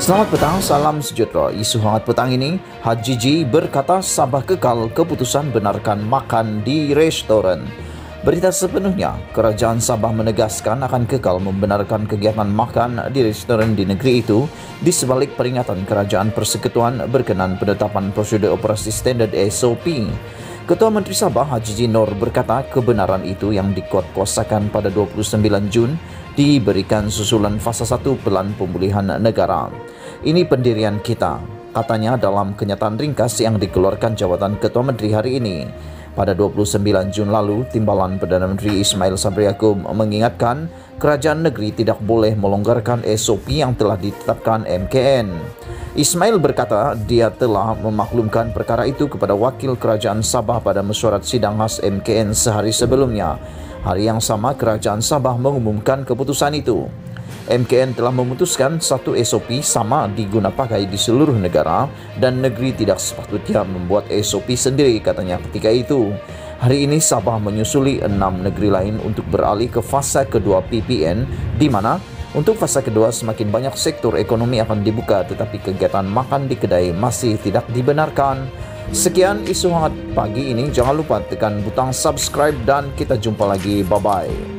Selamat petang, salam sejahtera. Isu hangat petang ini, Haji Ji berkata Sabah kekal keputusan benarkan makan di restoran. Berita sepenuhnya, Kerajaan Sabah menegaskan akan kekal membenarkan kegiatan makan di restoran di negeri itu di sebalik peringatan Kerajaan Persekutuan berkenan penetapan prosedur operasi standard SOP. Ketua Menteri Sabah Haji Ji Noor berkata kebenaran itu yang dikuatkuasakan pada 29 Jun diberikan susulan fasa 1 Pelan Pemulihan Negara. Ini pendirian kita, katanya dalam kenyataan ringkas yang dikeluarkan jawatan Ketua Menteri hari ini. Pada 29 Jun lalu, Timbalan Perdana Menteri Ismail Sabri Yaakob mengingatkan kerajaan negeri tidak boleh melonggarkan SOP yang telah ditetapkan MKN. Ismail berkata dia telah memaklumkan perkara itu kepada Wakil Kerajaan Sabah pada mesyuarat sidang khas MKN sehari sebelumnya. Hari yang sama, Kerajaan Sabah mengumumkan keputusan itu. MKN telah memutuskan satu SOP sama diguna pakai di seluruh negara dan negeri tidak sepatutnya membuat SOP sendiri, katanya ketika itu. Hari ini Sabah menyusuli 6 negeri lain untuk beralih ke fasa kedua PPN, di mana untuk fasa kedua semakin banyak sektor ekonomi akan dibuka tetapi kegiatan makan di kedai masih tidak dibenarkan. Sekian isu hangat pagi ini, jangan lupa tekan butang subscribe dan kita jumpa lagi, bye-bye.